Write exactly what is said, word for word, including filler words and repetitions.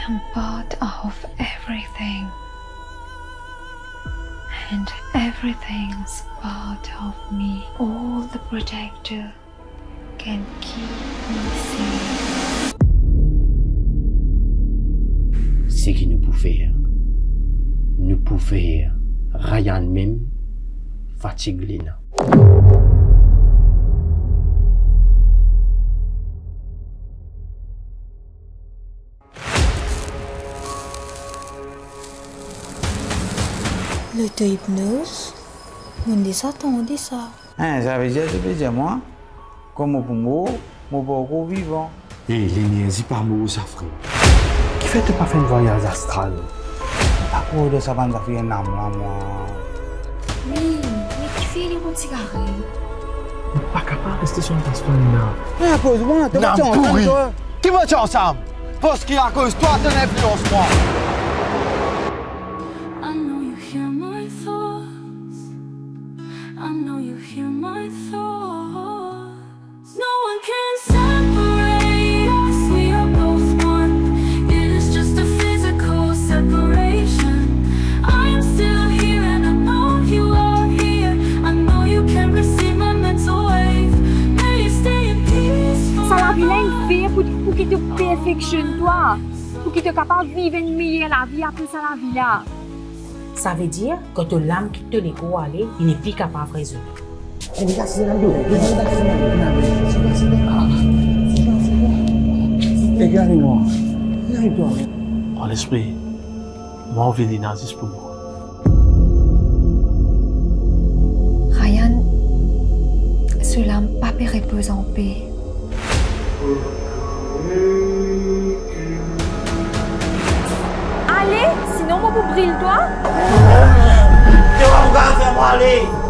am part of everything, and everything's part of me. All the protector can keep me safe. Ce qui nous pouvait faire, nous pouvait faire, Ryan même, fatigue Lena. L'auto-hypnose, on dit ça, on dit ça. Hein, ça veut dire, ça veut dire moi, comme pour moi, moi beaucoup vivant. Et l'énergie par moi, ça frère. Qui fait pas faire un voyage astral? À cause de ça, ça fait un âme là, moi. Oui, mais qui fait les bons cigarettes? Je ne suis pas capable de rester sur une place là. À cause de moi, tu vas ensemble, toi. Qui va ensemble? Parce qu'à cause de toi, tu n'influences moi. Pour qu'il te perfectionne toi, pour qu'il te capable de vivre une meilleure la vie après ça la vie là. Ça veut dire que ton l'âme qui te laisse aller, il n'est plus capable de résoudre. Regardez-moi. En l'esprit, moi, on veut des nazis pour moi. Ryan, cela n'a pas pu reposer en paix. Allez, sinon moi vous brille toi. Tu vas me faire aller.